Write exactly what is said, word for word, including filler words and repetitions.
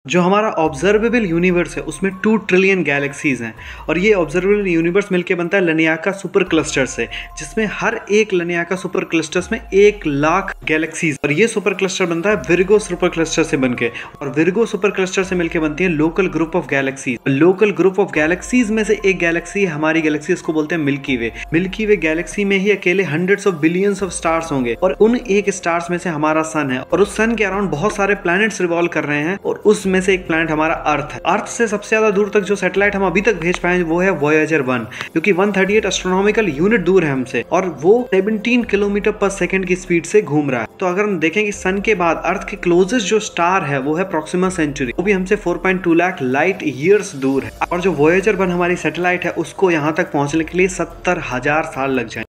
जो हमारा observable universe है उसमें टू ट्रिलियन गैलेक्सीज हैं और ये ऑब्जर्वेबल यूनिवर्स मिलके बनता है लनियाका सुपर क्लस्टर से, जिसमें हर एक लनियाका सुपर क्लस्टर्स में एक लाख गैलेक्सीज, और ये सुपर क्लस्टर बनता है विर्गो सुपर क्लस्टर से बनके, और विर्गो सुपर क्लस्टर से मिलके बनती है local group of galaxies. Local group of galaxies में से एक गैलेक्सी हमारी गैलेक्सी, इसको बोलते हैं Milky Way. Milky Way galaxy में ही अकेले hundreds of billions of stars होंगे और उन एक स्टार्स में से हमारा सन है, और उस सन के अराउंड बहुत सारे प्लैनेट्स रिवॉल्व कर रहे हैं, और उसमें से एक प्लैनेट हमारा अर्थ है। अर्थ से सबसे ज्यादा दूर तक जो सैटेलाइट हम अभी तक भेज पाए वो है वॉयेजर वन, जो कि एक सौ अड़तीस एस्ट्रोनॉमिकल यूनिट दूर है हमसे, और वो सत्रह किलोमीटर पर सेकंड की स्पीड से घूम रहा है। तो अगर हम देखें कि सन के बाद अर्थ के क्लोजेस्ट जो स्टार है वो है प्रॉक्सिमा सेंचुरी, वो भी हमसे चार पॉइंट दो लाख लाइट ईयर्स दूर है, और जो वॉयेजर वन हमारी सैटेलाइट है उसको यहाँ तक पहुंचने के लिए सत्तर हजार साल लग जाए।